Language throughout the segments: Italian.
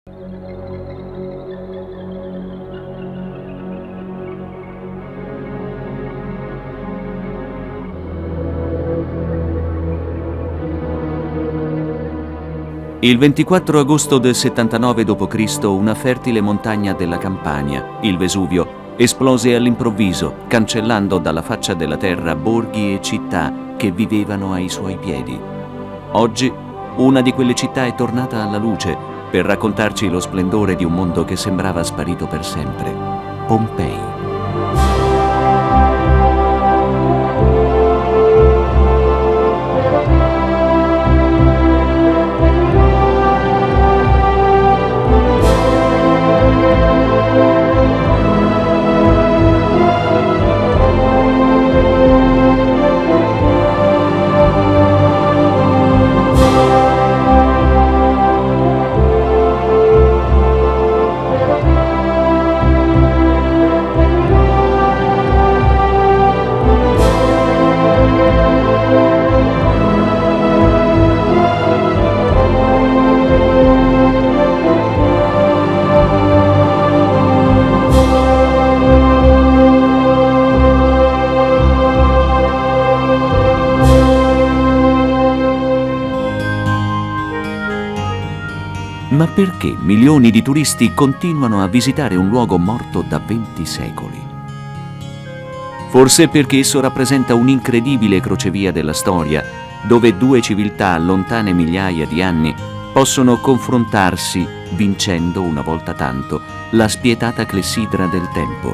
Il 24 agosto del 79 d.C. una fertile montagna della Campania, il Vesuvio, esplose all'improvviso, cancellando dalla faccia della terra borghi e città che vivevano ai suoi piedi. Oggi una di quelle città è tornata alla luce per raccontarci lo splendore di un mondo che sembrava sparito per sempre. Pompei. Ma perché milioni di turisti continuano a visitare un luogo morto da 20 secoli? Forse perché esso rappresenta un'incredibile crocevia della storia, dove due civiltà lontane migliaia di anni possono confrontarsi, vincendo una volta tanto la spietata clessidra del tempo.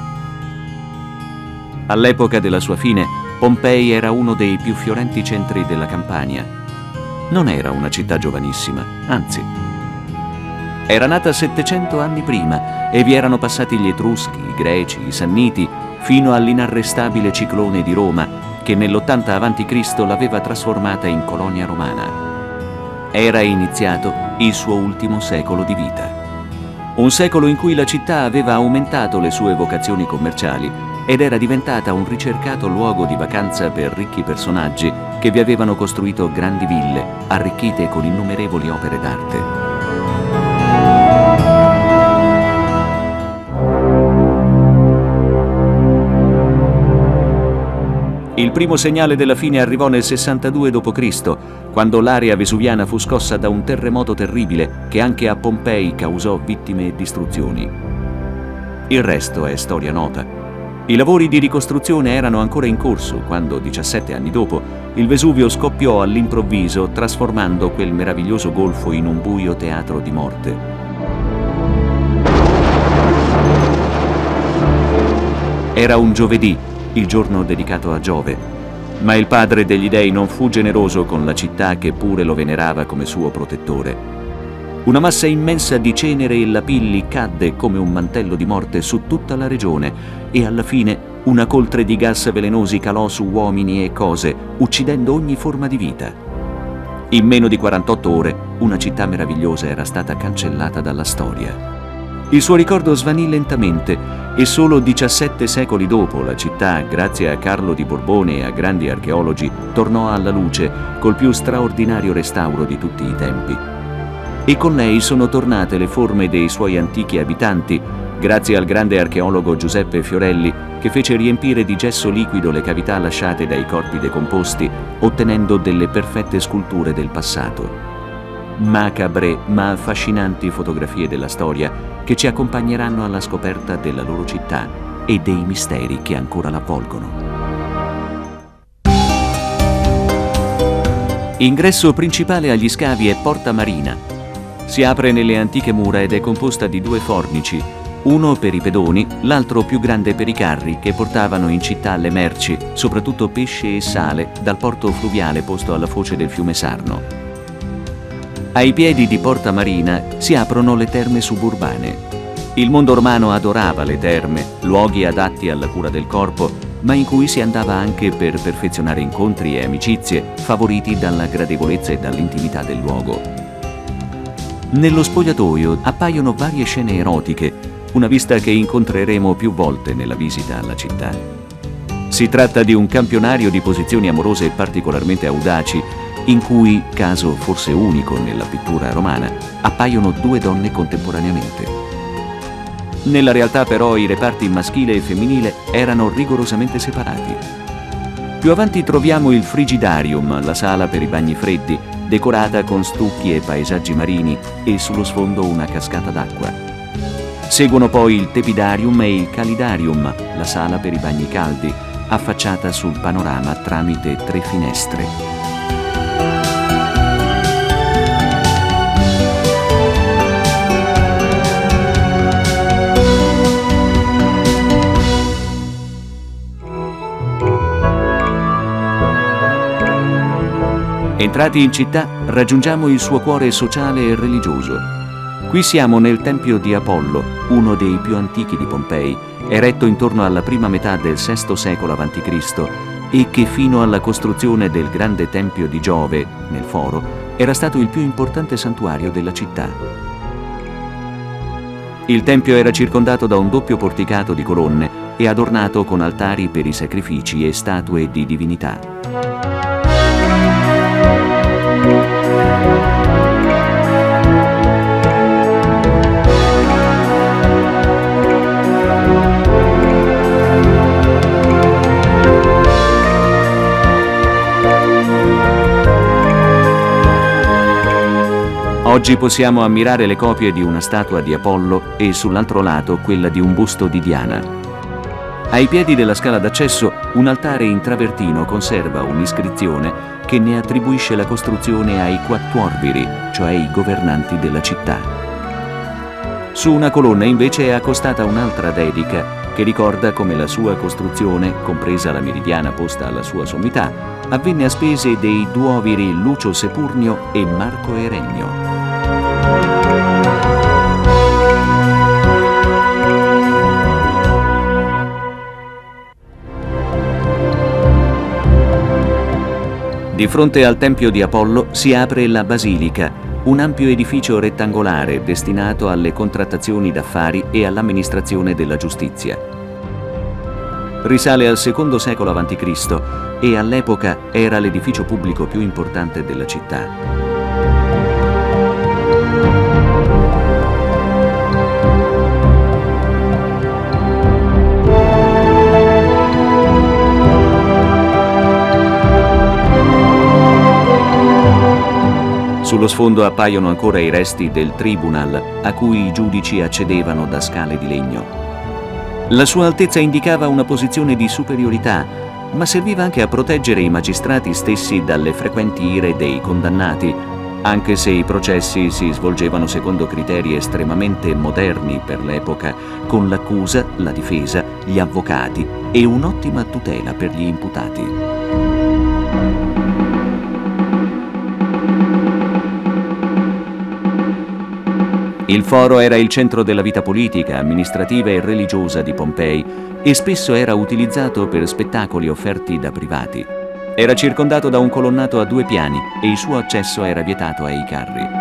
All'epoca della sua fine, Pompei era uno dei più fiorenti centri della Campania. Non era una città giovanissima, anzi. Era nata 700 anni prima e vi erano passati gli Etruschi, i Greci, i Sanniti, fino all'inarrestabile ciclone di Roma che nell'80 a.C. l'aveva trasformata in colonia romana. Era iniziato il suo ultimo secolo di vita. Un secolo in cui la città aveva aumentato le sue vocazioni commerciali ed era diventata un ricercato luogo di vacanza per ricchi personaggi che vi avevano costruito grandi ville, arricchite con innumerevoli opere d'arte. Il primo segnale della fine arrivò nel 62 d.C., quando l'area vesuviana fu scossa da un terremoto terribile che anche a Pompei causò vittime e distruzioni. Il resto è storia nota. I lavori di ricostruzione erano ancora in corso quando, 17 anni dopo, il Vesuvio scoppiò all'improvviso, trasformando quel meraviglioso golfo in un buio teatro di morte. Era un giovedì, il giorno dedicato a Giove, ma il padre degli dei non fu generoso con la città che pure lo venerava come suo protettore. Una massa immensa di cenere e lapilli cadde come un mantello di morte su tutta la regione e alla fine una coltre di gas velenosi calò su uomini e cose, uccidendo ogni forma di vita. In meno di 48 ore una città meravigliosa era stata cancellata dalla storia. Il suo ricordo svanì lentamente e solo 17 secoli dopo la città, grazie a Carlo di Borbone e a grandi archeologi, tornò alla luce col più straordinario restauro di tutti i tempi. E con lei sono tornate le forme dei suoi antichi abitanti, grazie al grande archeologo Giuseppe Fiorelli, che fece riempire di gesso liquido le cavità lasciate dai corpi decomposti, ottenendo delle perfette sculture del passato. Macabre ma affascinanti fotografie della storia che ci accompagneranno alla scoperta della loro città e dei misteri che ancora l'avvolgono. Ingresso principale agli scavi è Porta Marina. Si apre nelle antiche mura ed è composta di due fornici, uno per i pedoni, l'altro più grande per i carri che portavano in città le merci, soprattutto pesce e sale, dal porto fluviale posto alla foce del fiume Sarno. Ai piedi di Porta Marina si aprono le terme suburbane. Il mondo romano adorava le terme, luoghi adatti alla cura del corpo, ma in cui si andava anche per perfezionare incontri e amicizie, favoriti dalla gradevolezza e dall'intimità del luogo. Nello spogliatoio appaiono varie scene erotiche, una vista che incontreremo più volte nella visita alla città. Si tratta di un campionario di posizioni amorose particolarmente audaci, in cui, caso forse unico nella pittura romana, appaiono due donne contemporaneamente. Nella realtà però i reparti maschile e femminile erano rigorosamente separati. Più avanti troviamo il Frigidarium, la sala per i bagni freddi, decorata con stucchi e paesaggi marini e sullo sfondo una cascata d'acqua. Seguono poi il Tepidarium e il Calidarium, la sala per i bagni caldi, affacciata sul panorama tramite 3 finestre. Entrati in città, raggiungiamo il suo cuore sociale e religioso. Qui siamo nel Tempio di Apollo, uno dei più antichi di Pompei, eretto intorno alla prima metà del VI secolo a.C. e che fino alla costruzione del grande Tempio di Giove, nel Foro, era stato il più importante santuario della città. Il tempio era circondato da un doppio porticato di colonne e adornato con altari per i sacrifici e statue di divinità. Oggi possiamo ammirare le copie di una statua di Apollo e sull'altro lato quella di un busto di Diana. Ai piedi della scala d'accesso un altare in travertino conserva un'iscrizione che ne attribuisce la costruzione ai Quattuorviri, cioè i governanti della città. Su una colonna invece è accostata un'altra dedica che ricorda come la sua costruzione, compresa la meridiana posta alla sua sommità, avvenne a spese dei duoviri Lucio Sepurnio e Marco Erenio. Di fronte al Tempio di Apollo si apre la Basilica, un ampio edificio rettangolare destinato alle contrattazioni d'affari e all'amministrazione della giustizia. Risale al II secolo a.C. e all'epoca era l'edificio pubblico più importante della città. Sullo sfondo appaiono ancora i resti del tribunal a cui i giudici accedevano da scale di legno. La sua altezza indicava una posizione di superiorità, ma serviva anche a proteggere i magistrati stessi dalle frequenti ire dei condannati, anche se i processi si svolgevano secondo criteri estremamente moderni per l'epoca, con l'accusa, la difesa, gli avvocati e un'ottima tutela per gli imputati. Il foro era il centro della vita politica, amministrativa e religiosa di Pompei e spesso era utilizzato per spettacoli offerti da privati. Era circondato da un colonnato a 2 piani e il suo accesso era vietato ai carri.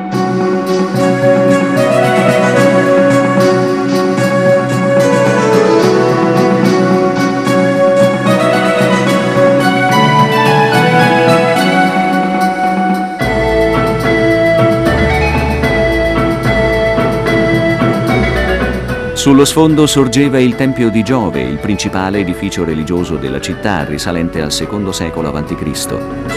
Sullo sfondo sorgeva il Tempio di Giove, il principale edificio religioso della città, risalente al II secolo a.C.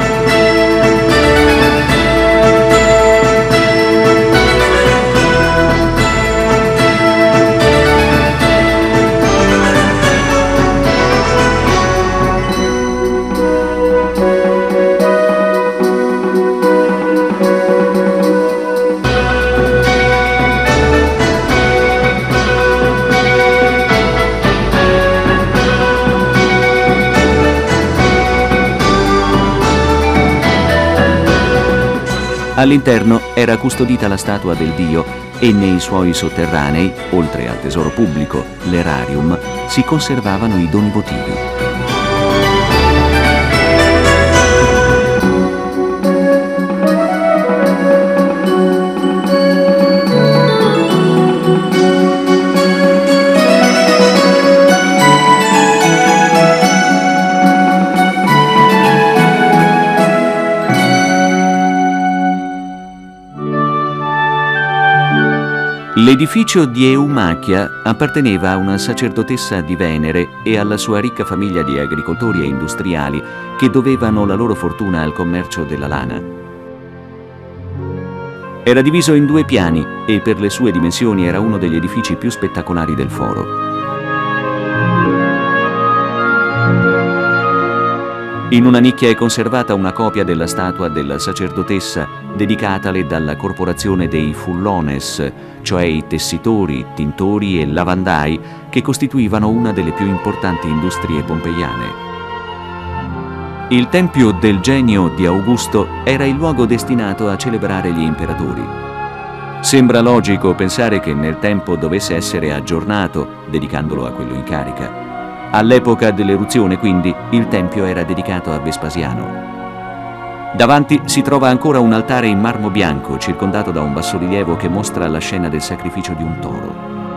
All'interno era custodita la statua del dio e nei suoi sotterranei, oltre al tesoro pubblico, l'erarium, si conservavano i doni votivi. L'edificio di Eumachia apparteneva a una sacerdotessa di Venere e alla sua ricca famiglia di agricoltori e industriali che dovevano la loro fortuna al commercio della lana. Era diviso in 2 piani e per le sue dimensioni era uno degli edifici più spettacolari del foro. In una nicchia è conservata una copia della statua della sacerdotessa dedicatale dalla corporazione dei fullones, cioè i tessitori, tintori e lavandai che costituivano una delle più importanti industrie pompeiane. Il tempio del genio di Augusto era il luogo destinato a celebrare gli imperatori. Sembra logico pensare che nel tempo dovesse essere aggiornato, dedicandolo a quello in carica. All'epoca dell'eruzione, quindi, il tempio era dedicato a Vespasiano. Davanti si trova ancora un altare in marmo bianco, circondato da un bassorilievo che mostra la scena del sacrificio di un toro.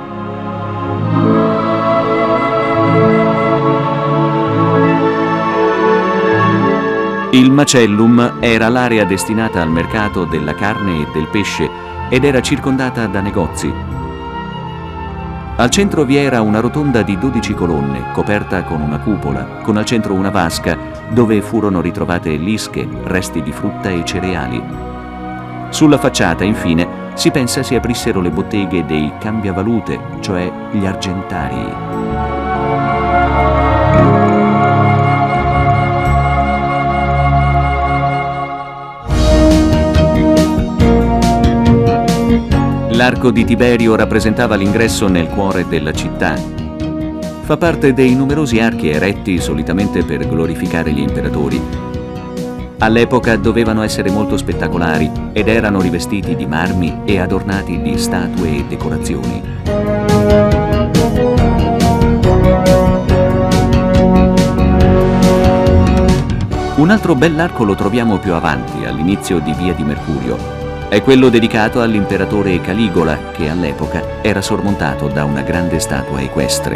Il macellum era l'area destinata al mercato della carne e del pesce ed era circondata da negozi. Al centro vi era una rotonda di 12 colonne, coperta con una cupola, con al centro una vasca dove furono ritrovate lische, resti di frutta e cereali. Sulla facciata, infine, si pensa si aprissero le botteghe dei cambiavalute, cioè gli argentarii. L'arco di Tiberio rappresentava l'ingresso nel cuore della città. Fa parte dei numerosi archi eretti solitamente per glorificare gli imperatori. All'epoca dovevano essere molto spettacolari ed erano rivestiti di marmi e adornati di statue e decorazioni. Un altro bell'arco lo troviamo più avanti, all'inizio di Via di Mercurio. È quello dedicato all'imperatore Caligola, che all'epoca era sormontato da una grande statua equestre.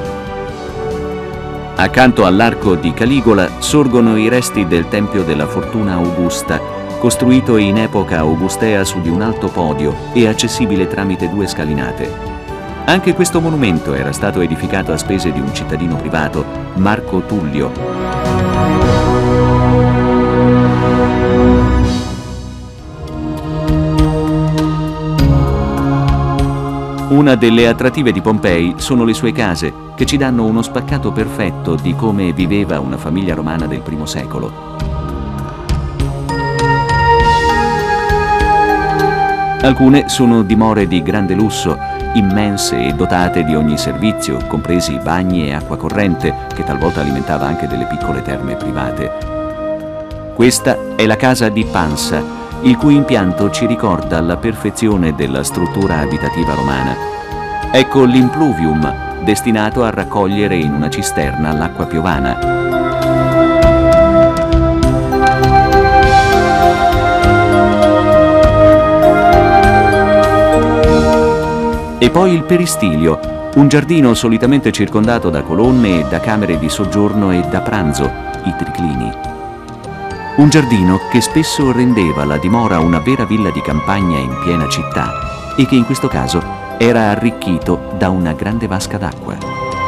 Accanto all'arco di Caligola sorgono i resti del Tempio della Fortuna Augusta, costruito in epoca augustea su di un alto podio e accessibile tramite 2 scalinate. Anche questo monumento era stato edificato a spese di un cittadino privato, Marco Tullio. Una delle attrattive di Pompei sono le sue case, che ci danno uno spaccato perfetto di come viveva una famiglia romana del I secolo. Alcune sono dimore di grande lusso, immense e dotate di ogni servizio, compresi bagni e acqua corrente, che talvolta alimentava anche delle piccole terme private. Questa è la casa di Pansa, il cui impianto ci ricorda la perfezione della struttura abitativa romana. Ecco l'impluvium, destinato a raccogliere in una cisterna l'acqua piovana. E poi il peristilio, un giardino solitamente circondato da colonne e da camere di soggiorno e da pranzo, i triclini. Un giardino che spesso rendeva la dimora una vera villa di campagna in piena città e che in questo caso era arricchito da una grande vasca d'acqua.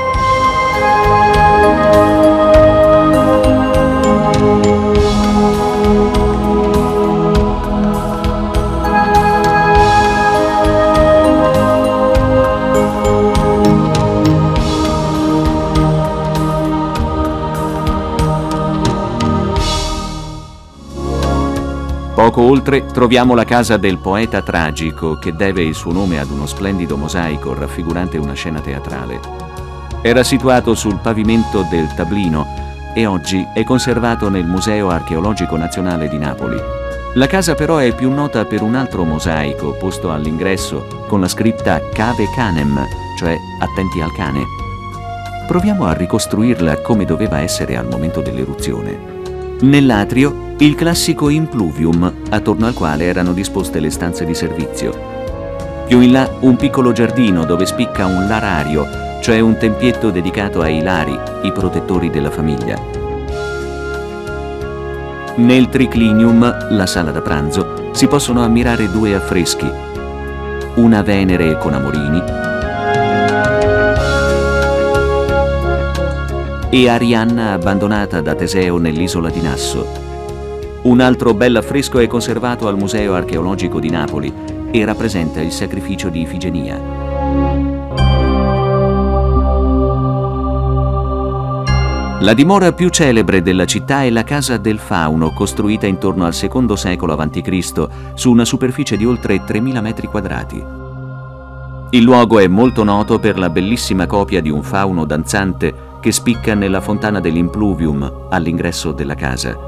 Poco oltre troviamo la casa del poeta tragico, che deve il suo nome ad uno splendido mosaico raffigurante una scena teatrale. Era situato sul pavimento del Tablino e oggi è conservato nel Museo Archeologico Nazionale di Napoli. La casa però è più nota per un altro mosaico posto all'ingresso con la scritta Cave Canem, cioè attenti al cane. Proviamo a ricostruirla come doveva essere al momento dell'eruzione. Nell'atrio il classico impluvium, attorno al quale erano disposte le stanze di servizio. Più in là un piccolo giardino dove spicca un larario, cioè un tempietto dedicato ai lari, i protettori della famiglia. Nel triclinium, la sala da pranzo, si possono ammirare 2 affreschi. una Venere con Amorini e Arianna abbandonata da Teseo nell'isola di Nasso. Un altro bell'affresco è conservato al Museo Archeologico di Napoli e rappresenta il sacrificio di Ifigenia. La dimora più celebre della città è la Casa del Fauno, costruita intorno al II secolo a.C. su una superficie di oltre 3.000 metri quadrati. Il luogo è molto noto per la bellissima copia di un fauno danzante che spicca nella fontana dell'Impluvium all'ingresso della casa.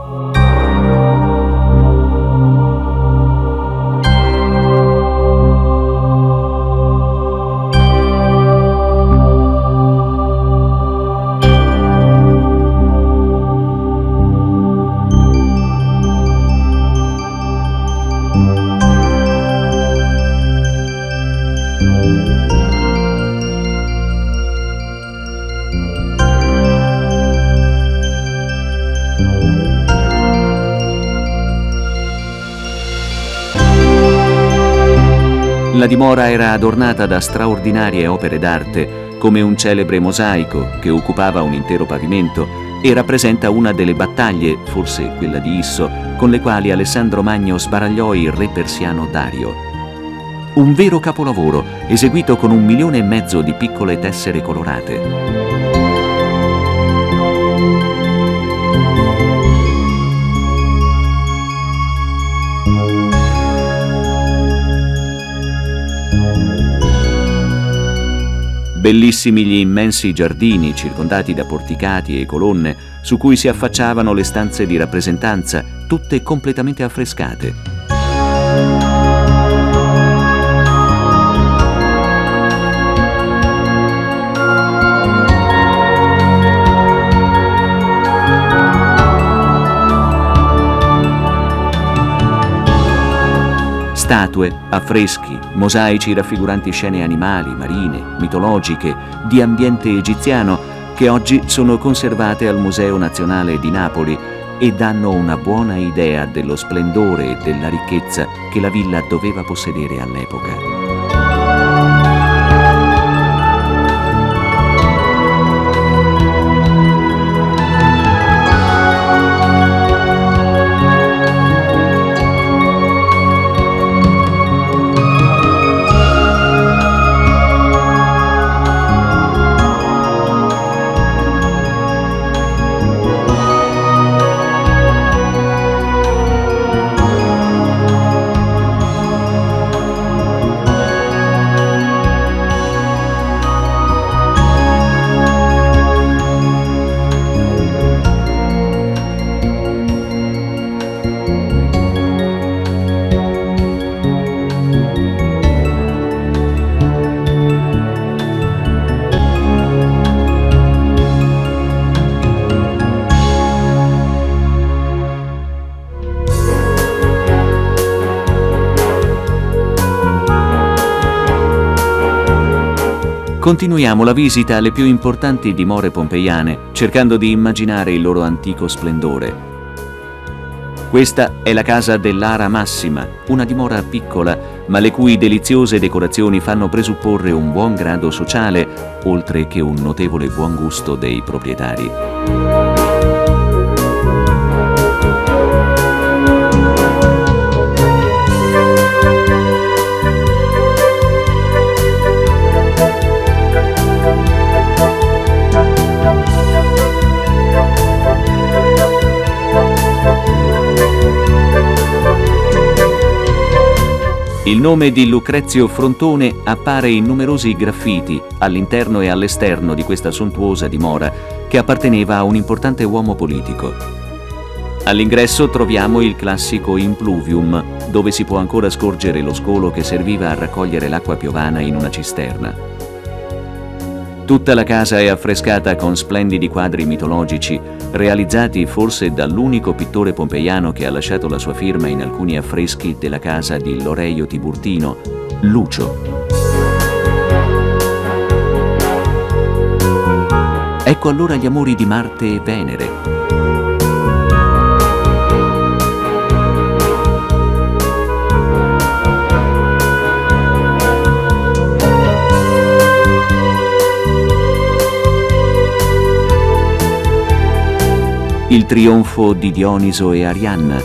La dimora era adornata da straordinarie opere d'arte, come un celebre mosaico che occupava un intero pavimento e rappresenta una delle battaglie, forse quella di Isso, con le quali Alessandro Magno sbaragliò il re persiano Dario. Un vero capolavoro, eseguito con 1,5 milioni di piccole tessere colorate. Bellissimi gli immensi giardini circondati da porticati e colonne su cui si affacciavano le stanze di rappresentanza, tutte completamente affrescate. Statue, affreschi, mosaici raffiguranti scene animali, marine, mitologiche, di ambiente egiziano, che oggi sono conservate al Museo Nazionale di Napoli e danno una buona idea dello splendore e della ricchezza che la villa doveva possedere all'epoca. Continuiamo la visita alle più importanti dimore pompeiane, cercando di immaginare il loro antico splendore. Questa è la casa dell'Ara Massima, una dimora piccola, ma le cui deliziose decorazioni fanno presupporre un buon grado sociale, oltre che un notevole buon gusto dei proprietari. Il nome di Lucrezio Frontone appare in numerosi graffiti all'interno e all'esterno di questa sontuosa dimora che apparteneva a un importante uomo politico. All'ingresso troviamo il classico impluvium, dove si può ancora scorgere lo scolo che serviva a raccogliere l'acqua piovana in una cisterna. Tutta la casa è affrescata con splendidi quadri mitologici, realizzati forse dall'unico pittore pompeiano che ha lasciato la sua firma in alcuni affreschi della casa di Loreio Tiburtino, Lucio. Ecco allora gli amori di Marte e Venere. trionfo di Dioniso e Arianna,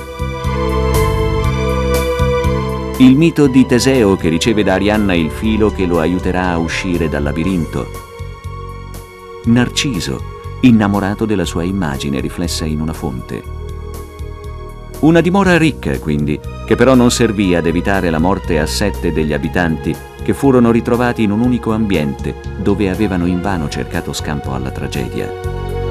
il mito di Teseo che riceve da Arianna il filo che lo aiuterà a uscire dal labirinto, Narciso, innamorato della sua immagine riflessa in una fonte. Una dimora ricca, quindi, che però non servì ad evitare la morte a 7 degli abitanti che furono ritrovati in un unico ambiente dove avevano invano cercato scampo alla tragedia.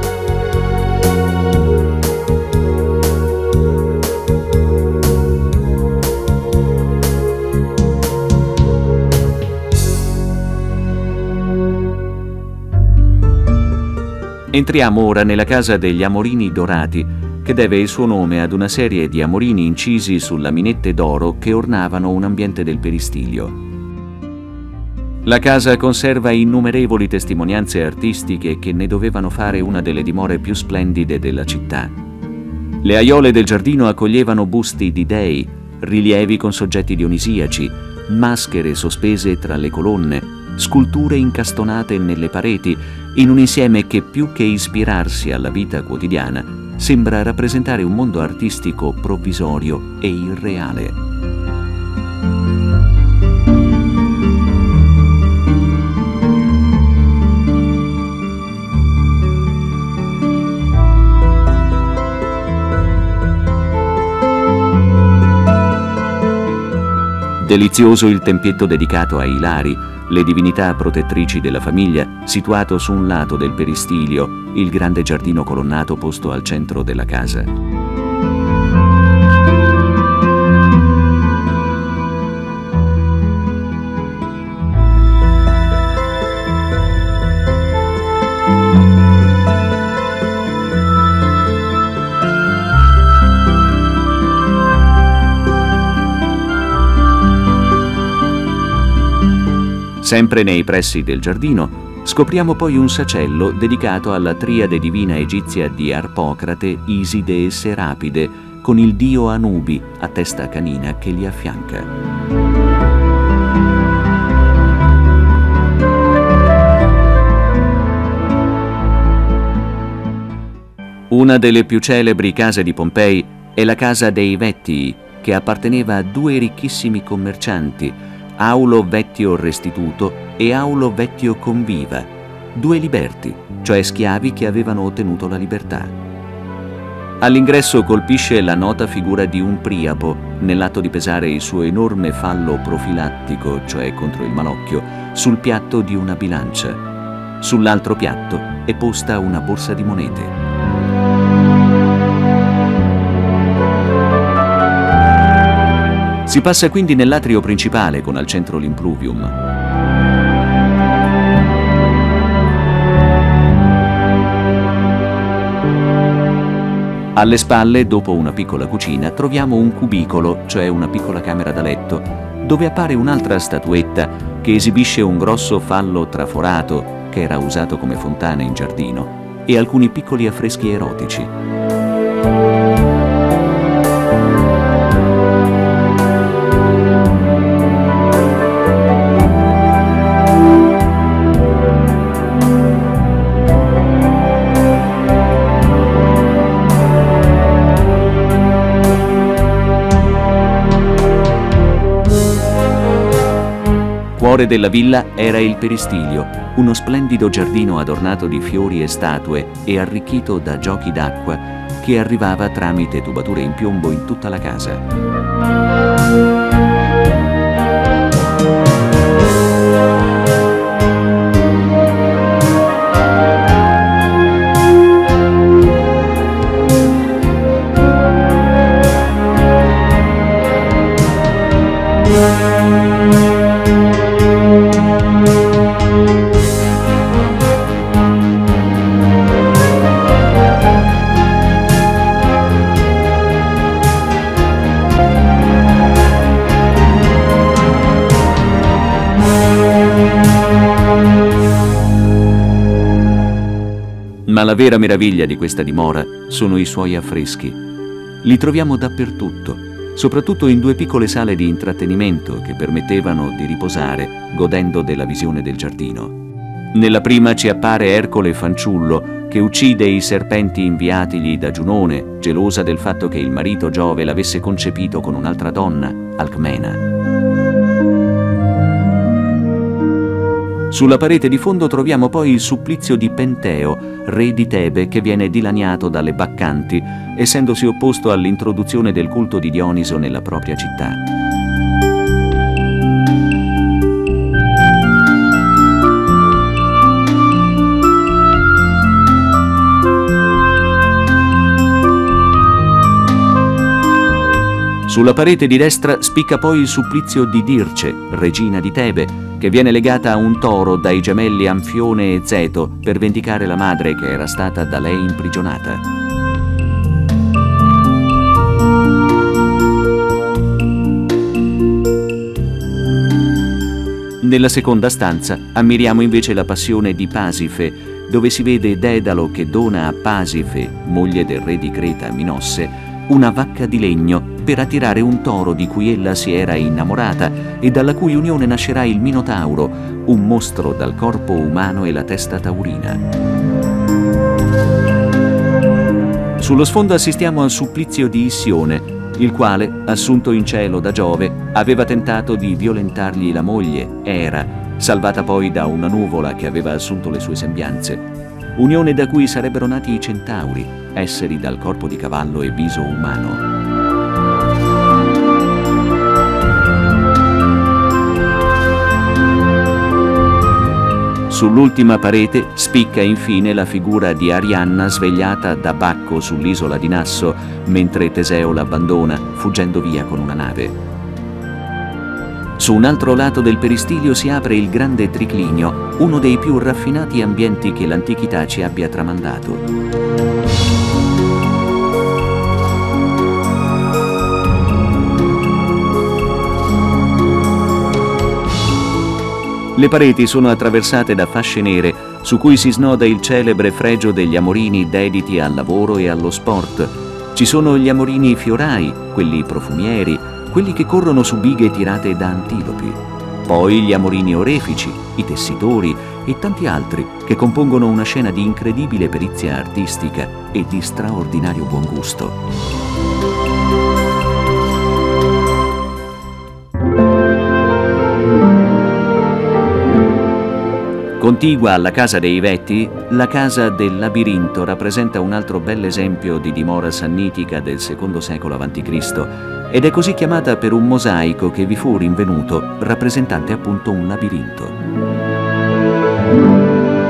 Entriamo ora nella casa degli Amorini Dorati, che deve il suo nome ad una serie di amorini incisi su laminette d'oro che ornavano un ambiente del peristilio. La casa conserva innumerevoli testimonianze artistiche che ne dovevano fare una delle dimore più splendide della città. Le aiole del giardino accoglievano busti di dei, rilievi con soggetti dionisiaci, maschere sospese tra le colonne, sculture incastonate nelle pareti, in un insieme che più che ispirarsi alla vita quotidiana sembra rappresentare un mondo artistico provvisorio e irreale. Delizioso il tempietto dedicato ai Ilari, le divinità protettrici della famiglia, situato su un lato del peristilio, il grande giardino colonnato posto al centro della casa. Sempre nei pressi del giardino scopriamo poi un sacello dedicato alla triade divina egizia di Arpocrate, Iside e Serapide, con il dio Anubi a testa canina che li affianca. Una delle più celebri case di Pompei è la casa dei Vettii, che apparteneva a 2 ricchissimi commercianti, Aulo Vettio Restituto e Aulo Vettio Conviva, 2 liberti, cioè schiavi che avevano ottenuto la libertà. All'ingresso colpisce la nota figura di un priapo nell'atto di pesare il suo enorme fallo profilattico, cioè contro il malocchio, sul piatto di una bilancia. Sull'altro piatto è posta una borsa di monete. Si passa quindi nell'atrio principale con al centro l'impluvium. Alle spalle, dopo una piccola cucina, troviamo un cubicolo, cioè una piccola camera da letto, dove appare un'altra statuetta che esibisce un grosso fallo traforato che era usato come fontana in giardino e alcuni piccoli affreschi erotici. Cuore della villa era il peristilio, uno splendido giardino adornato di fiori e statue e arricchito da giochi d'acqua che arrivava tramite tubature in piombo in tutta la casa. Ma la vera meraviglia di questa dimora sono i suoi affreschi. Li troviamo dappertutto, soprattutto in 2 piccole sale di intrattenimento che permettevano di riposare godendo della visione del giardino. Nella prima ci appare Ercole fanciullo, che uccide i serpenti inviatigli da Giunone, gelosa del fatto che il marito Giove l'avesse concepito con un'altra donna, Alcmena. Sulla parete di fondo troviamo poi il supplizio di Penteo, re di Tebe, che viene dilaniato dalle Baccanti, essendosi opposto all'introduzione del culto di Dioniso nella propria città. Sulla parete di destra spicca poi il supplizio di Dirce, regina di Tebe, che viene legata a un toro dai gemelli Anfione e Zeto per vendicare la madre che era stata da lei imprigionata. Nella seconda stanza ammiriamo invece la passione di Pasife, dove si vede Dedalo che dona a Pasife, moglie del re di Creta Minosse, una vacca di legno per attirare un toro di cui ella si era innamorata e dalla cui unione nascerà il Minotauro, un mostro dal corpo umano e la testa taurina. Sullo sfondo assistiamo al supplizio di Issione, il quale, assunto in cielo da Giove, aveva tentato di violentargli la moglie, Era, salvata poi da una nuvola che aveva assunto le sue sembianze, unione da cui sarebbero nati i centauri, esseri dal corpo di cavallo e viso umano. Sull'ultima parete spicca infine la figura di Arianna svegliata da Bacco sull'isola di Nasso, mentre Teseo l'abbandona, fuggendo via con una nave. Su un altro lato del peristilio si apre il grande triclinio, uno dei più raffinati ambienti che l'antichità ci abbia tramandato. Le pareti sono attraversate da fasce nere su cui si snoda il celebre fregio degli amorini dediti al lavoro e allo sport. Ci sono gli amorini fiorai, quelli profumieri, quelli che corrono su bighe tirate da antilopi. Poi gli amorini orefici, i tessitori e tanti altri che compongono una scena di incredibile perizia artistica e di straordinario buon gusto. Contigua alla casa dei Vetti, la casa del Labirinto rappresenta un altro bell'esempio di dimora sannitica del II secolo a.C. ed è così chiamata per un mosaico che vi fu rinvenuto, rappresentante appunto un labirinto.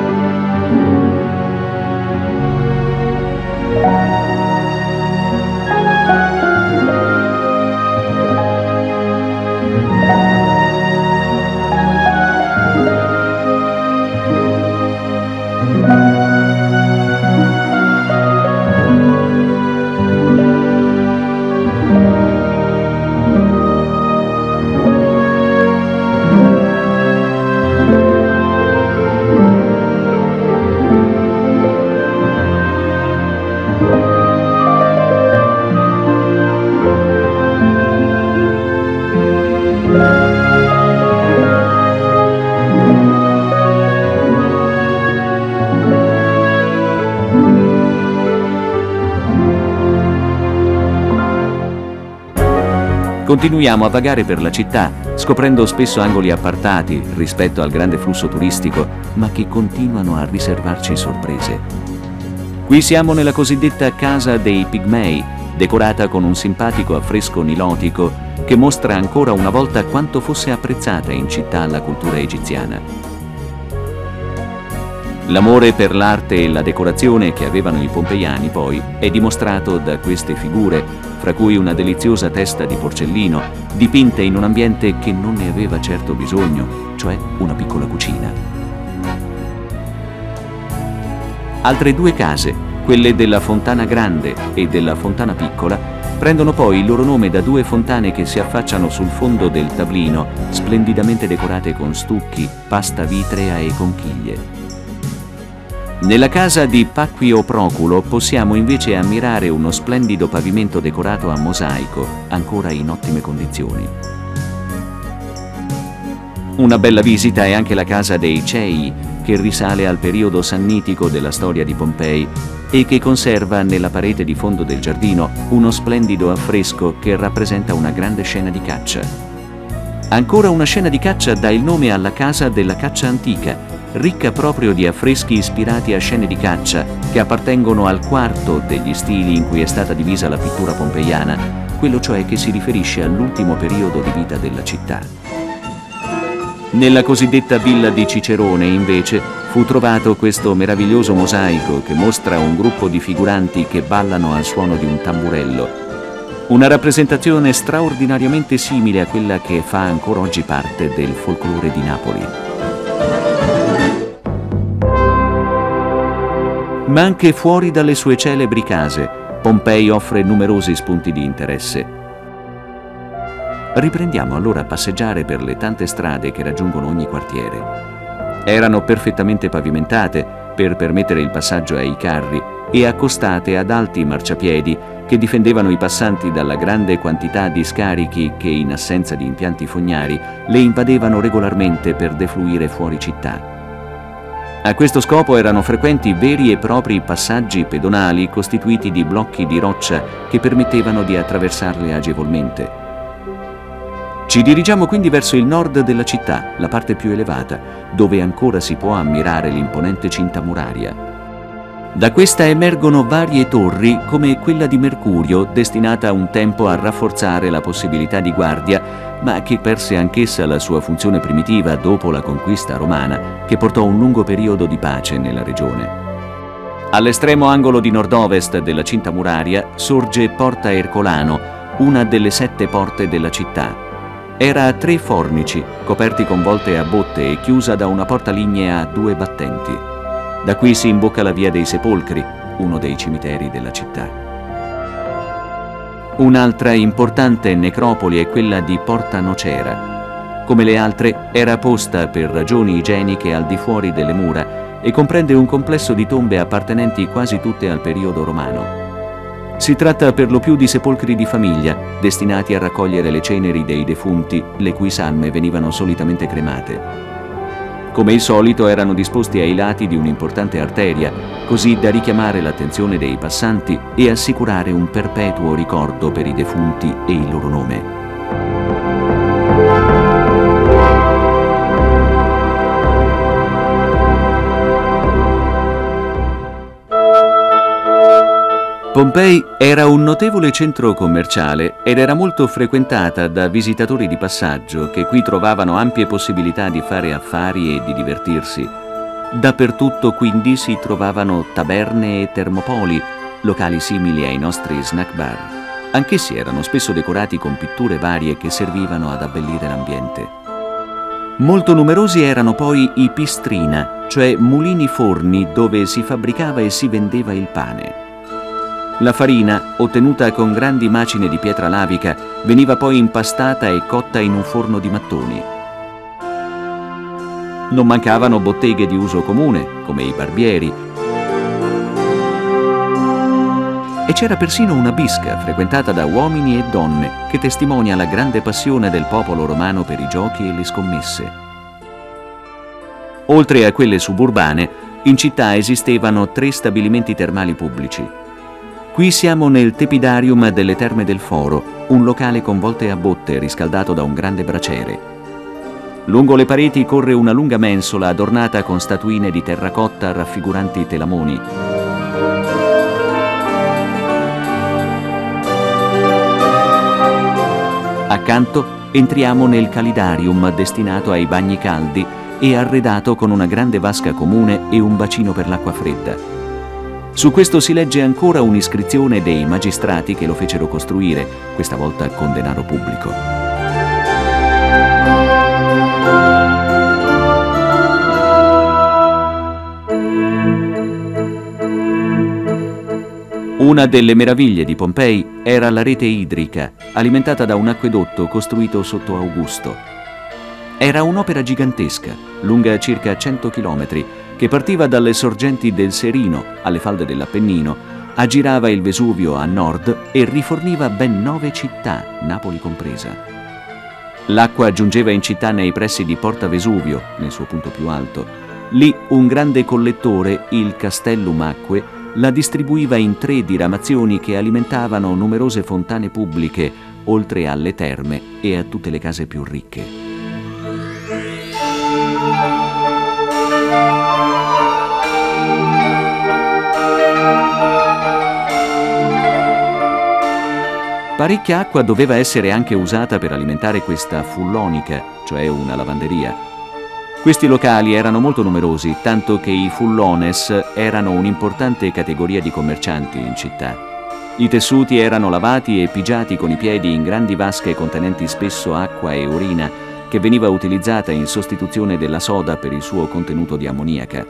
Continuiamo a vagare per la città, scoprendo spesso angoli appartati rispetto al grande flusso turistico, ma che continuano a riservarci sorprese. Qui siamo nella cosiddetta Casa dei Pigmei, decorata con un simpatico affresco nilotico che mostra ancora una volta quanto fosse apprezzata in città la cultura egiziana. L'amore per l'arte e la decorazione che avevano i pompeiani, poi, è dimostrato da queste figure, fra cui una deliziosa testa di porcellino, dipinta in un ambiente che non ne aveva certo bisogno, cioè una piccola cucina. Altre due case, quelle della Fontana Grande e della Fontana Piccola, prendono poi il loro nome da due fontane che si affacciano sul fondo del tablino, splendidamente decorate con stucchi, pasta vitrea e conchiglie. Nella casa di Pacquio Proculo possiamo invece ammirare uno splendido pavimento decorato a mosaico, ancora in ottime condizioni. Una bella visita è anche la casa dei Cei, che risale al periodo sannitico della storia di Pompei e che conserva nella parete di fondo del giardino uno splendido affresco che rappresenta una grande scena di caccia. Ancora una scena di caccia dà il nome alla casa della caccia antica, ricca proprio di affreschi ispirati a scene di caccia che appartengono al quarto degli stili in cui è stata divisa la pittura pompeiana, quello cioè che si riferisce all'ultimo periodo di vita della città. Nella cosiddetta villa di Cicerone, invece, fu trovato questo meraviglioso mosaico che mostra un gruppo di figuranti che ballano al suono di un tamburello. Una rappresentazione straordinariamente simile a quella che fa ancora oggi parte del folklore di Napoli. Ma anche fuori dalle sue celebri case, Pompei offre numerosi spunti di interesse. Riprendiamo allora a passeggiare per le tante strade che raggiungono ogni quartiere. Erano perfettamente pavimentate per permettere il passaggio ai carri e accostate ad alti marciapiedi che difendevano i passanti dalla grande quantità di scarichi che, in assenza di impianti fognari, le invadevano regolarmente per defluire fuori città. A questo scopo erano frequenti veri e propri passaggi pedonali costituiti di blocchi di roccia che permettevano di attraversarle agevolmente. Ci dirigiamo quindi verso il nord della città, la parte più elevata, dove ancora si può ammirare l'imponente cinta muraria. Da questa emergono varie torri come quella di Mercurio, destinata un tempo a rafforzare la possibilità di guardia, ma che perse anch'essa la sua funzione primitiva dopo la conquista romana, che portò un lungo periodo di pace nella regione. All'estremo angolo di nord-ovest della cinta muraria sorge Porta Ercolano, una delle 7 porte della città. Era a 3 fornici, coperti con volte a botte e chiusa da una porta lignea a 2 battenti. Da qui si imbocca la via dei Sepolcri, uno dei cimiteri della città. Un'altra importante necropoli è quella di Porta Nocera. Come le altre, era posta per ragioni igieniche al di fuori delle mura e comprende un complesso di tombe appartenenti quasi tutte al periodo romano. Si tratta per lo più di sepolcri di famiglia, destinati a raccogliere le ceneri dei defunti, le cui salme venivano solitamente cremate. Come il solito erano disposti ai lati di un'importante arteria, così da richiamare l'attenzione dei passanti e assicurare un perpetuo ricordo per i defunti e il loro nome. Pompei era un notevole centro commerciale ed era molto frequentata da visitatori di passaggio che qui trovavano ampie possibilità di fare affari e di divertirsi. Dappertutto quindi si trovavano taberne e termopoli, locali simili ai nostri snack bar. Anch'essi erano spesso decorati con pitture varie che servivano ad abbellire l'ambiente. Molto numerosi erano poi i pistrina, cioè mulini forni dove si fabbricava e si vendeva il pane. La farina, ottenuta con grandi macine di pietra lavica, veniva poi impastata e cotta in un forno di mattoni. Non mancavano botteghe di uso comune, come i barbieri, e c'era persino una bisca frequentata da uomini e donne che testimonia la grande passione del popolo romano per i giochi e le scommesse. Oltre a quelle suburbane, in città esistevano 3 stabilimenti termali pubblici. Qui siamo nel Tepidarium delle Terme del Foro, un locale con volte a botte riscaldato da un grande braciere. Lungo le pareti corre una lunga mensola adornata con statuine di terracotta raffiguranti telamoni. Accanto entriamo nel Calidarium destinato ai bagni caldi e arredato con una grande vasca comune e un bacino per l'acqua fredda. Su questo si legge ancora un'iscrizione dei magistrati che lo fecero costruire, questa volta con denaro pubblico. Una delle meraviglie di Pompei era la rete idrica, alimentata da un acquedotto costruito sotto Augusto. Era un'opera gigantesca, lunga circa 100 chilometri, che partiva dalle sorgenti del Serino, alle falde dell'Appennino, aggirava il Vesuvio a nord e riforniva ben 9 città, Napoli compresa. L'acqua giungeva in città nei pressi di Porta Vesuvio, nel suo punto più alto. Lì un grande collettore, il Castellum Acque, la distribuiva in 3 diramazioni che alimentavano numerose fontane pubbliche, oltre alle terme e a tutte le case più ricche. Parecchia acqua doveva essere anche usata per alimentare questa fullonica, cioè una lavanderia. Questi locali erano molto numerosi, tanto che i fullones erano un'importante categoria di commercianti in città. I tessuti erano lavati e pigiati con i piedi in grandi vasche contenenti spesso acqua e urina, che veniva utilizzata in sostituzione della soda per il suo contenuto di ammoniaca.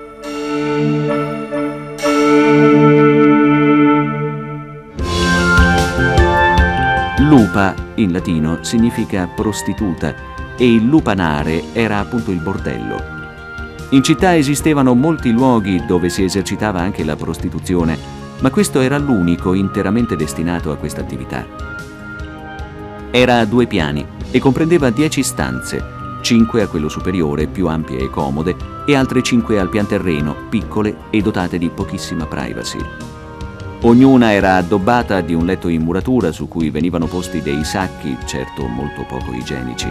Lupa, in latino, significa prostituta e il lupanare era appunto il bordello. In città esistevano molti luoghi dove si esercitava anche la prostituzione, ma questo era l'unico interamente destinato a questa attività. Era a 2 piani e comprendeva 10 stanze, 5 a quello superiore, più ampie e comode, e altre 5 al pian terreno, piccole e dotate di pochissima privacy. Ognuna era addobbata di un letto in muratura su cui venivano posti dei sacchi, certo molto poco igienici.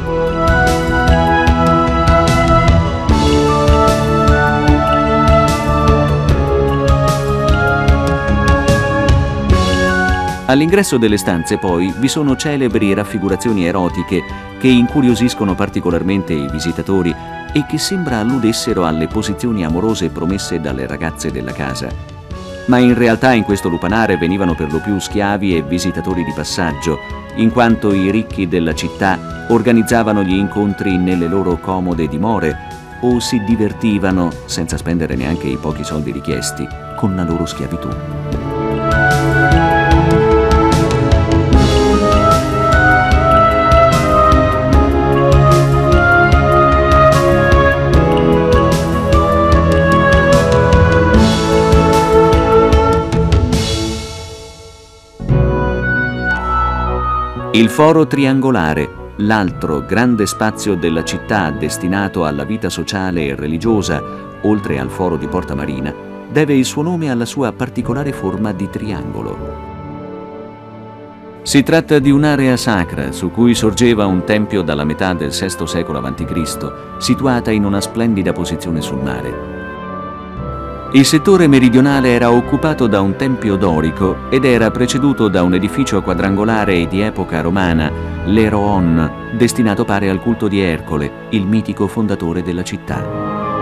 All'ingresso delle stanze poi vi sono celebri raffigurazioni erotiche che incuriosiscono particolarmente i visitatori e che sembra alludessero alle posizioni amorose promesse dalle ragazze della casa. Ma in realtà in questo lupanare venivano per lo più schiavi e visitatori di passaggio, in quanto i ricchi della città organizzavano gli incontri nelle loro comode dimore o si divertivano, senza spendere neanche i pochi soldi richiesti, con la loro schiavitù. Il Foro Triangolare, l'altro grande spazio della città destinato alla vita sociale e religiosa, oltre al Foro di Porta Marina, deve il suo nome alla sua particolare forma di triangolo. Si tratta di un'area sacra su cui sorgeva un tempio dalla metà del VI secolo a.C., situata in una splendida posizione sul mare. Il settore meridionale era occupato da un tempio dorico ed era preceduto da un edificio quadrangolare di epoca romana, l'Eroon, destinato pare al culto di Ercole, il mitico fondatore della città.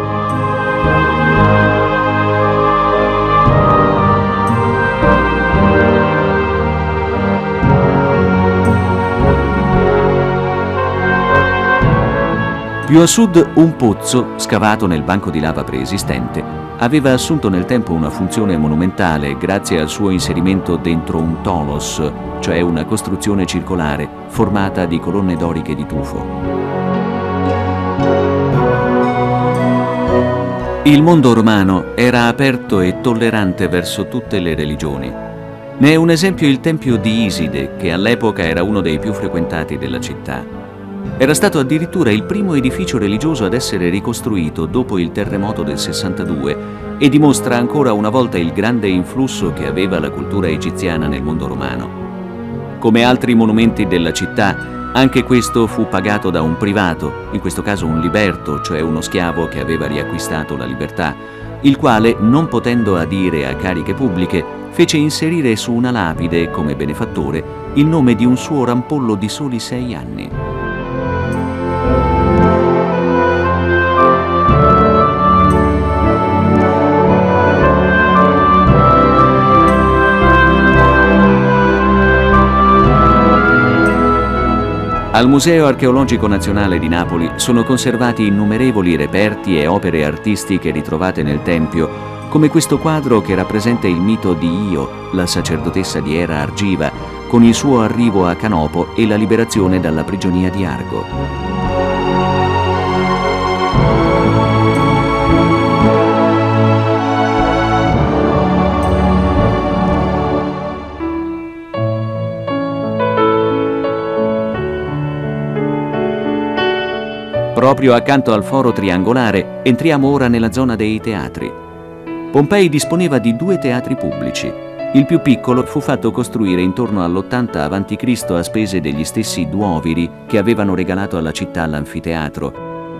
Più a sud un pozzo, scavato nel banco di lava preesistente, aveva assunto nel tempo una funzione monumentale grazie al suo inserimento dentro un tolos, cioè una costruzione circolare formata di colonne doriche di tufo. Il mondo romano era aperto e tollerante verso tutte le religioni. Ne è un esempio il tempio di Iside, che all'epoca era uno dei più frequentati della città. Era stato addirittura il primo edificio religioso ad essere ricostruito dopo il terremoto del 62 e dimostra ancora una volta il grande influsso che aveva la cultura egiziana nel mondo romano. Come altri monumenti della città, anche questo fu pagato da un privato, in questo caso un liberto, cioè uno schiavo che aveva riacquistato la libertà, il quale, non potendo adire a cariche pubbliche, fece inserire su una lapide, come benefattore, il nome di un suo rampollo di soli 6 anni. Al Museo Archeologico Nazionale di Napoli sono conservati innumerevoli reperti e opere artistiche ritrovate nel tempio, come questo quadro che rappresenta il mito di Io, la sacerdotessa di Era Argiva, con il suo arrivo a Canopo e la liberazione dalla prigionia di Argo. Proprio accanto al foro triangolare entriamo ora nella zona dei teatri. Pompei disponeva di 2 teatri pubblici. Il più piccolo fu fatto costruire intorno all'80 a.C. a spese degli stessi Duoviri che avevano regalato alla città l'anfiteatro.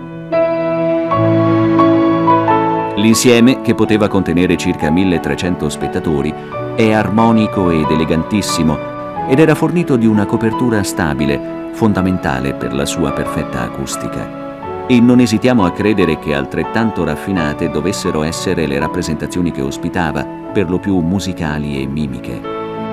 L'insieme, che poteva contenere circa 1300 spettatori, è armonico ed elegantissimo ed era fornito di una copertura stabile, fondamentale per la sua perfetta acustica. E non esitiamo a credere che altrettanto raffinate dovessero essere le rappresentazioni che ospitava, per lo più musicali e mimiche.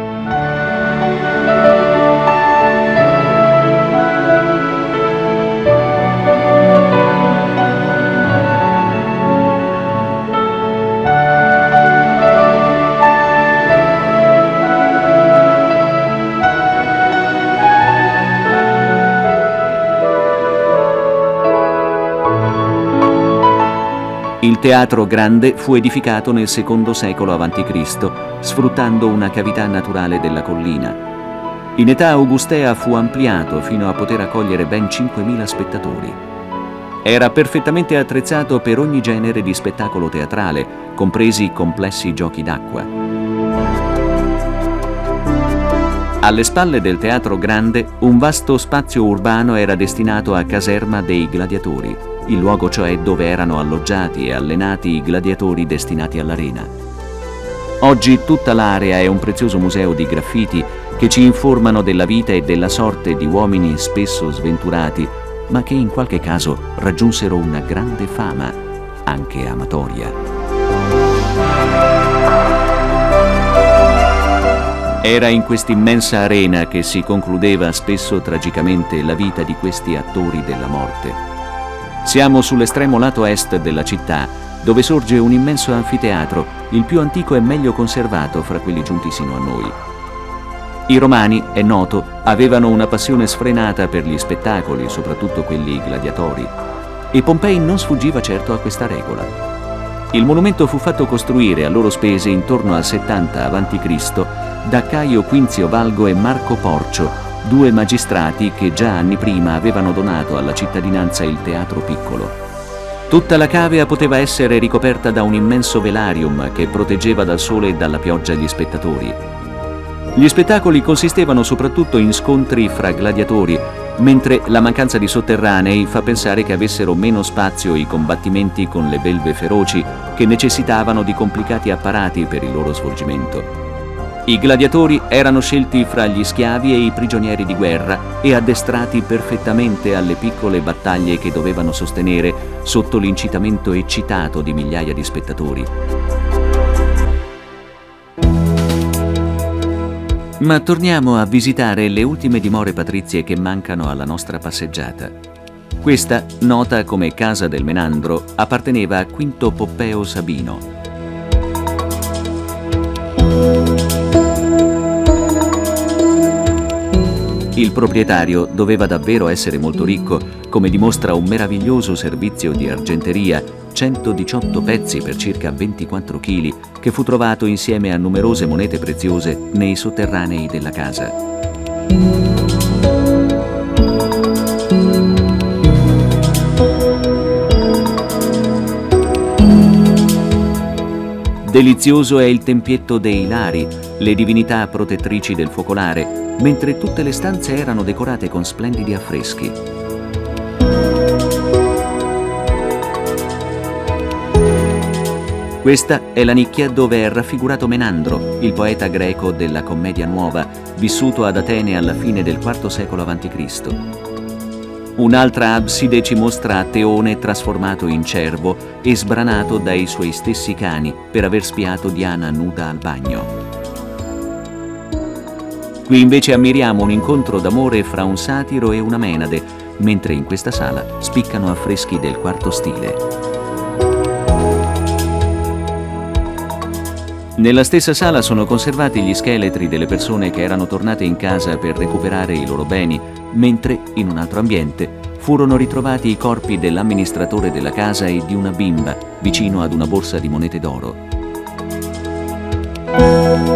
Il Teatro Grande fu edificato nel II secolo a.C., sfruttando una cavità naturale della collina. In età augustea fu ampliato fino a poter accogliere ben 5.000 spettatori. Era perfettamente attrezzato per ogni genere di spettacolo teatrale, compresi complessi giochi d'acqua. Alle spalle del Teatro Grande, un vasto spazio urbano era destinato a caserma dei gladiatori, il luogo cioè dove erano alloggiati e allenati i gladiatori destinati all'arena. Oggi tutta l'area è un prezioso museo di graffiti che ci informano della vita e della sorte di uomini spesso sventurati, ma che in qualche caso raggiunsero una grande fama, anche amatoria. Era in quest'immensa arena che si concludeva spesso tragicamente la vita di questi attori della morte. Siamo sull'estremo lato est della città, dove sorge un immenso anfiteatro, il più antico e meglio conservato fra quelli giunti sino a noi. I romani, è noto, avevano una passione sfrenata per gli spettacoli, soprattutto quelli gladiatori, e Pompei non sfuggiva certo a questa regola. Il monumento fu fatto costruire a loro spese intorno al 70 a.C. da Caio Quinzio Valgo e Marco Porcio, 2 magistrati che già anni prima avevano donato alla cittadinanza il teatro piccolo. Tutta la cavea poteva essere ricoperta da un immenso velarium che proteggeva dal sole e dalla pioggia gli spettatori. Gli spettacoli consistevano soprattutto in scontri fra gladiatori, mentre la mancanza di sotterranei fa pensare che avessero meno spazio i combattimenti con le belve feroci che necessitavano di complicati apparati per il loro svolgimento. I gladiatori erano scelti fra gli schiavi e i prigionieri di guerra e addestrati perfettamente alle piccole battaglie che dovevano sostenere sotto l'incitamento eccitato di migliaia di spettatori. Ma torniamo a visitare le ultime dimore patrizie che mancano alla nostra passeggiata. Questa, nota come Casa del Menandro, apparteneva a Quinto Poppeo Sabino. Il proprietario doveva davvero essere molto ricco, come dimostra un meraviglioso servizio di argenteria, 118 pezzi per circa 24 kg, che fu trovato insieme a numerose monete preziose nei sotterranei della casa. Delizioso è il tempietto dei Lari, le divinità protettrici del focolare, mentre tutte le stanze erano decorate con splendidi affreschi. Questa è la nicchia dove è raffigurato Menandro, il poeta greco della Commedia Nuova, vissuto ad Atene alla fine del IV secolo a.C. Un'altra abside ci mostra Teone trasformato in cervo e sbranato dai suoi stessi cani per aver spiato Diana nuda al bagno. Qui invece ammiriamo un incontro d'amore fra un satiro e una menade, mentre in questa sala spiccano affreschi del IV stile. Nella stessa sala sono conservati gli scheletri delle persone che erano tornate in casa per recuperare i loro beni, mentre, in un altro ambiente, furono ritrovati i corpi dell'amministratore della casa e di una bimba vicino ad una borsa di monete d'oro.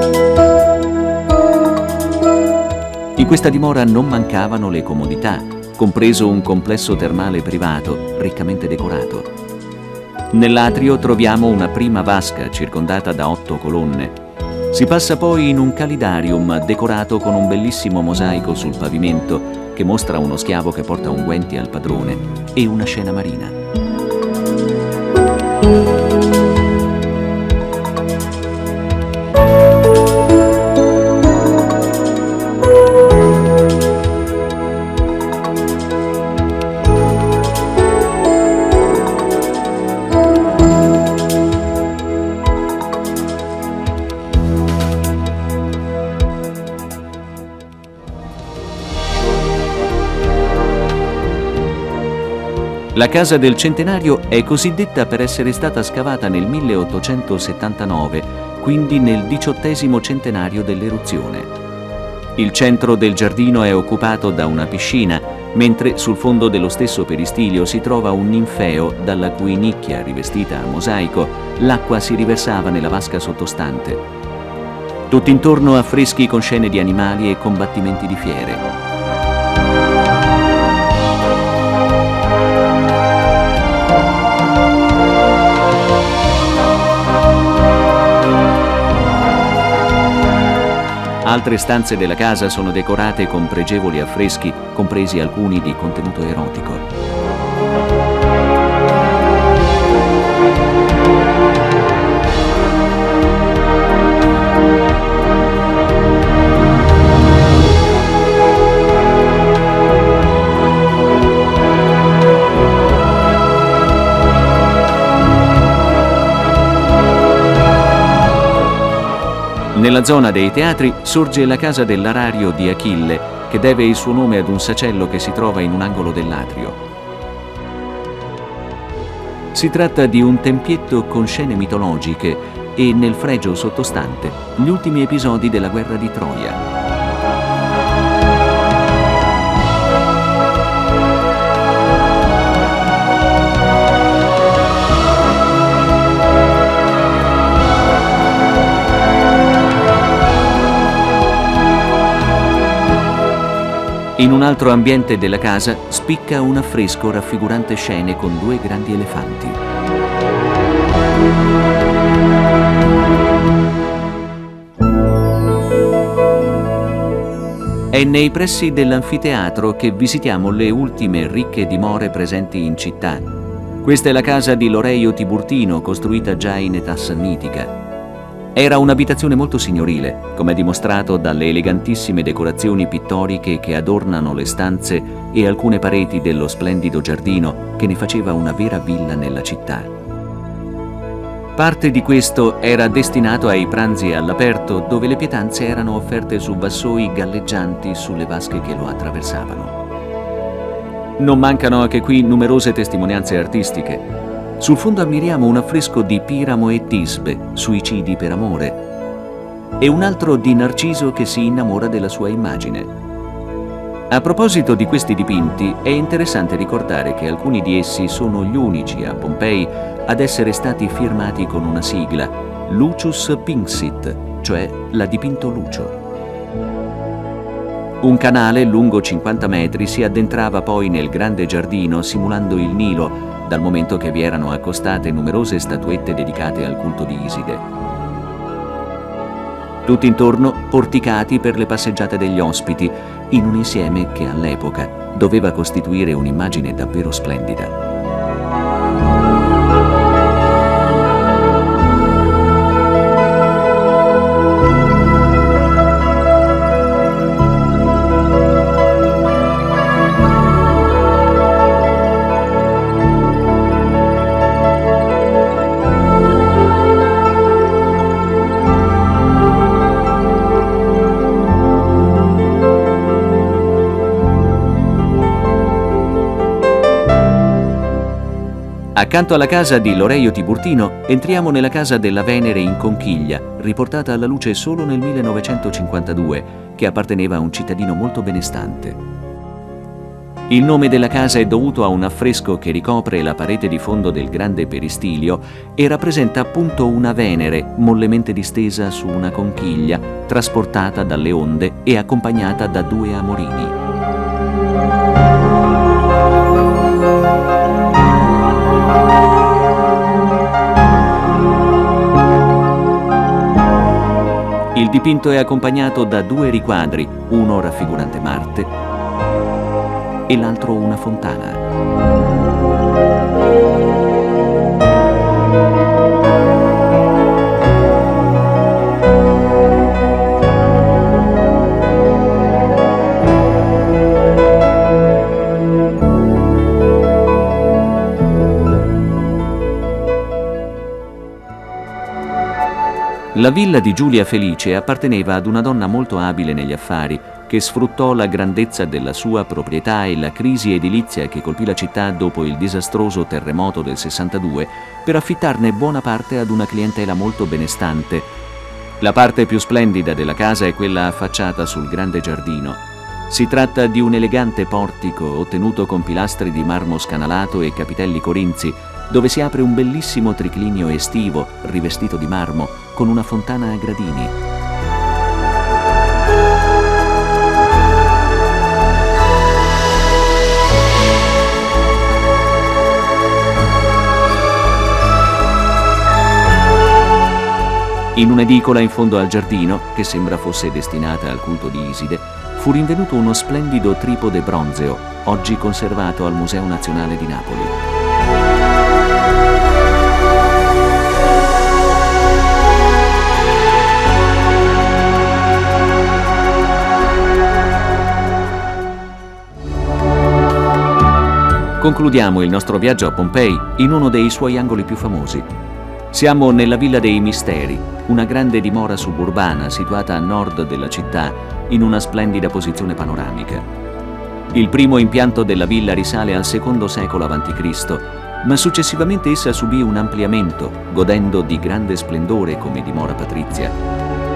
In questa dimora non mancavano le comodità. compreso un complesso termale privato riccamente decorato. Nell'atrio troviamo una prima vasca circondata da 8 colonne. Si passa poi in un calidarium decorato con un bellissimo mosaico sul pavimento che mostra uno schiavo che porta unguenti al padrone e una scena marina. La casa del centenario è cosiddetta per essere stata scavata nel 1879, quindi nel 18° centenario dell'eruzione. Il centro del giardino è occupato da una piscina, mentre sul fondo dello stesso peristilio si trova un ninfeo dalla cui nicchia rivestita a mosaico l'acqua si riversava nella vasca sottostante. Tutt'intorno affreschi con scene di animali e combattimenti di fiere. Altre stanze della casa sono decorate con pregevoli affreschi, compresi alcuni di contenuto erotico. Nella zona dei teatri sorge la casa dell'Arario di Achille, che deve il suo nome ad un sacello che si trova in un angolo dell'atrio. Si tratta di un tempietto con scene mitologiche e, nel fregio sottostante, gli ultimi episodi della guerra di Troia. In un altro ambiente della casa spicca un affresco raffigurante scene con 2 grandi elefanti. È nei pressi dell'anfiteatro che visitiamo le ultime ricche dimore presenti in città. Questa è la casa di Loreio Tiburtino, costruita già in età sannitica. Era un'abitazione molto signorile, come dimostrato dalle elegantissime decorazioni pittoriche che adornano le stanze e alcune pareti dello splendido giardino che ne faceva una vera villa nella città. Parte di questo era destinato ai pranzi all'aperto, dove le pietanze erano offerte su vassoi galleggianti sulle vasche che lo attraversavano. Non mancano anche qui numerose testimonianze artistiche. Sul fondo ammiriamo un affresco di Piramo e Tisbe, suicidi per amore, e un altro di Narciso che si innamora della sua immagine. A proposito di questi dipinti, è interessante ricordare che alcuni di essi sono gli unici a Pompei ad essere stati firmati con una sigla, Lucius Pinxit, cioè l'ha dipinto Lucio. Un canale lungo 50 metri si addentrava poi nel grande giardino simulando il Nilo, dal momento che vi erano accostate numerose statuette dedicate al culto di Iside. Tutt'intorno porticati per le passeggiate degli ospiti, in un insieme che all'epoca doveva costituire un'immagine davvero splendida. Accanto alla casa di Loreio Tiburtino entriamo nella casa della Venere in Conchiglia, riportata alla luce solo nel 1952, che apparteneva a un cittadino molto benestante. Il nome della casa è dovuto a un affresco che ricopre la parete di fondo del grande peristilio e rappresenta appunto una Venere mollemente distesa su una conchiglia, trasportata dalle onde e accompagnata da 2 amorini. Il dipinto è accompagnato da 2 riquadri, uno raffigurante Marte e l'altro una fontana. La villa di Giulia Felice apparteneva ad una donna molto abile negli affari, che sfruttò la grandezza della sua proprietà e la crisi edilizia che colpì la città dopo il disastroso terremoto del 62 per affittarne buona parte ad una clientela molto benestante. La parte più splendida della casa è quella affacciata sul grande giardino. Si tratta di un elegante portico ottenuto con pilastri di marmo scanalato e capitelli corinzi, dove si apre un bellissimo triclinio estivo rivestito di marmo con una fontana a gradini. In un'edicola in fondo al giardino, che sembra fosse destinata al culto di Iside, fu rinvenuto uno splendido tripode bronzeo, oggi conservato al Museo Nazionale di Napoli. Concludiamo il nostro viaggio a Pompei in uno dei suoi angoli più famosi. Siamo nella Villa dei Misteri, una grande dimora suburbana situata a nord della città in una splendida posizione panoramica. Il primo impianto della villa risale al II secolo a.C., ma successivamente essa subì un ampliamento, godendo di grande splendore come dimora patrizia.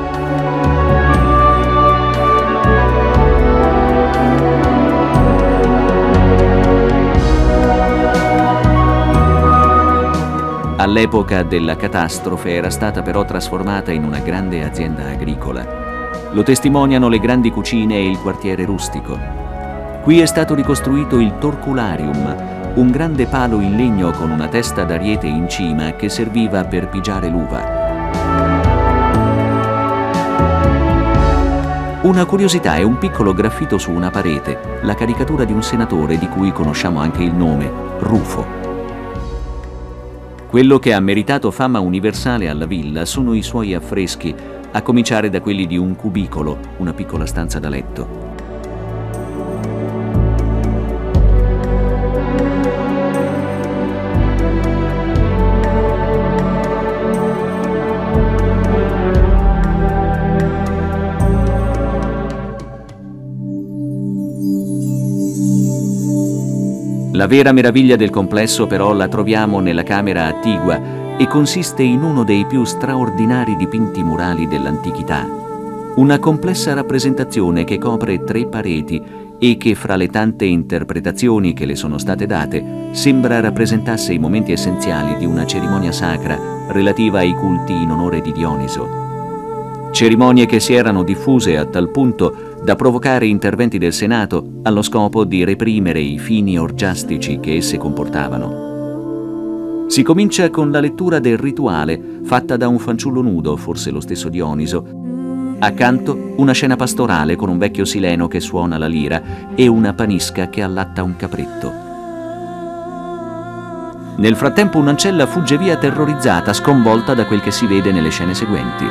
All'epoca della catastrofe era stata però trasformata in una grande azienda agricola. Lo testimoniano le grandi cucine e il quartiere rustico. Qui è stato ricostruito il Torcularium, un grande palo in legno con una testa d'ariete in cima che serviva per pigiare l'uva. Una curiosità è un piccolo graffito su una parete, la caricatura di un senatore di cui conosciamo anche il nome, Rufo. Quello che ha meritato fama universale alla villa sono i suoi affreschi, a cominciare da quelli di un cubicolo, una piccola stanza da letto. La vera meraviglia del complesso però la troviamo nella camera attigua e consiste in uno dei più straordinari dipinti murali dell'antichità. Una complessa rappresentazione che copre 3 pareti e che, fra le tante interpretazioni che le sono state date, sembra rappresentasse i momenti essenziali di una cerimonia sacra relativa ai culti in onore di Dioniso. Cerimonie che si erano diffuse a tal punto da provocare interventi del Senato allo scopo di reprimere i fini orgiastici che esse comportavano. Si comincia con la lettura del rituale fatta da un fanciullo nudo, forse lo stesso Dioniso. Accanto una scena pastorale con un vecchio sileno che suona la lira e una panisca che allatta un capretto. Nel frattempo un'ancella fugge via terrorizzata, sconvolta da quel che si vede nelle scene seguenti.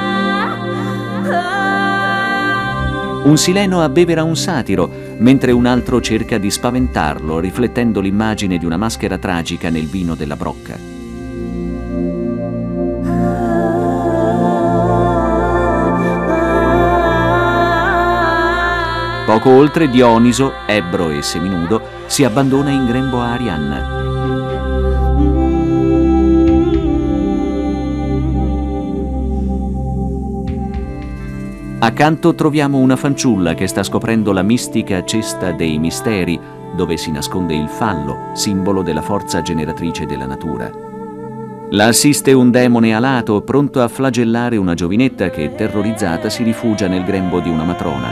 Un sileno abbevera un satiro, mentre un altro cerca di spaventarlo, riflettendo l'immagine di una maschera tragica nel vino della brocca. Poco oltre, Dioniso, ebbro e seminudo, si abbandona in grembo a Arianna. Accanto troviamo una fanciulla che sta scoprendo la mistica cesta dei misteri, dove si nasconde il fallo, simbolo della forza generatrice della natura. La assiste un demone alato, pronto a flagellare una giovinetta che, terrorizzata, si rifugia nel grembo di una matrona.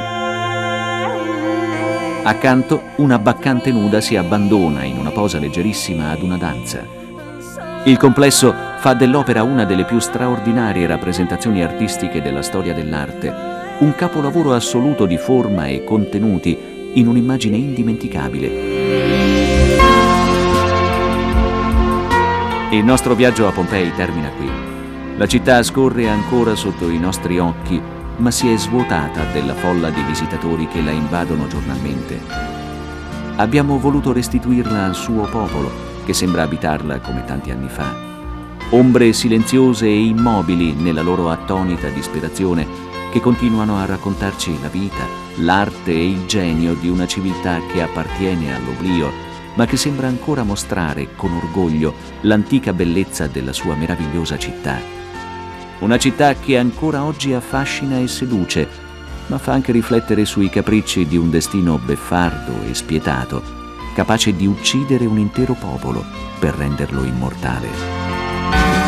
Accanto, una baccante nuda si abbandona in una posa leggerissima ad una danza. Il complesso fa dell'opera una delle più straordinarie rappresentazioni artistiche della storia dell'arte, un capolavoro assoluto di forma e contenuti in un'immagine indimenticabile. Il nostro viaggio a Pompei termina qui. La città scorre ancora sotto i nostri occhi, ma si è svuotata della folla di visitatori che la invadono giornalmente. Abbiamo voluto restituirla al suo popolo, che sembra abitarla come tanti anni fa. Ombre silenziose e immobili nella loro attonita disperazione, che continuano a raccontarci la vita, l'arte e il genio di una civiltà che appartiene all'oblio, ma che sembra ancora mostrare con orgoglio l'antica bellezza della sua meravigliosa città. Una città che ancora oggi affascina e seduce, ma fa anche riflettere sui capricci di un destino beffardo e spietato, capace di uccidere un intero popolo per renderlo immortale.